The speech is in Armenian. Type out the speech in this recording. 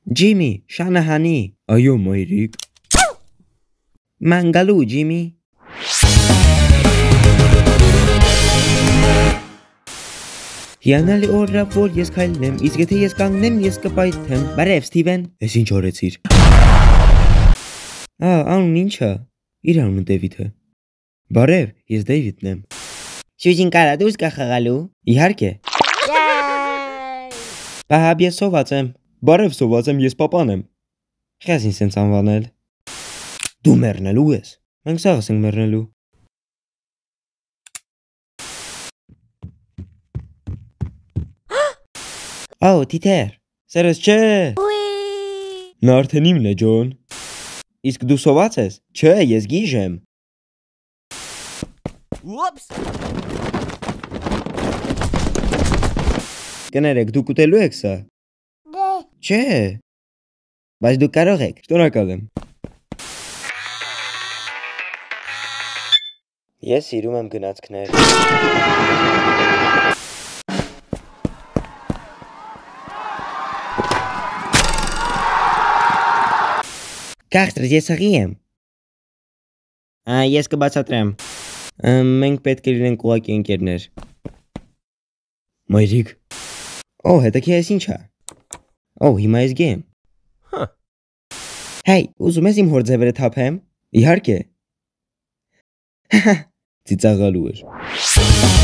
Ջիմի, Շանահանի։ Այո, մայրիկ։ Ման գալու, Ջիմի։ Հիանալի օրը, որ ես քայլեմ, իսկ եթե ես կանգնեմ, ես կպայթեմ։ Բարև, Սթիվեն։ Ես ինչ օրեցիր։ Անուն ինչա։ Իր անունը Դեվիդ է։ Բարև, ես Դեվիդն եմ։ Սյուզին կարա դուրս գա խաղալու։ Իհարկե։ Պահաբ ես սոված եմ։ Բարև սոված եմ, ես պապան եմ։ Խես ինձ սենց անվանել։ Դու մեռնելու ես։ Մենք սաղս ենք մեռնելու։ Ահո, թիթեր, սերս չէ։ Նա արդեն իմն է, Ջոն։ Իսկ դու սոված ես։ Չէ, ես գիժ եմ։ Կներեք, դուք ուտելու եք սա։ Չէ։ Բայց դուք կարող եք։ Շնորհակալ եմ։ Ես սիրում եմ գնացքներ։ Կախտրս, ես հղի եմ։ Ես կբացատրեմ։ Մենք պետք է լինենք ուղղակի ընկերներ։ Մայրիկ։ Հետաքրքիր ես ինչա։ Հիմա ես գեմ։ Հեյ, ուզում ես իմ հոր ձևերը թափեմ։ Իհարկե։ Ծիծաղալու էր։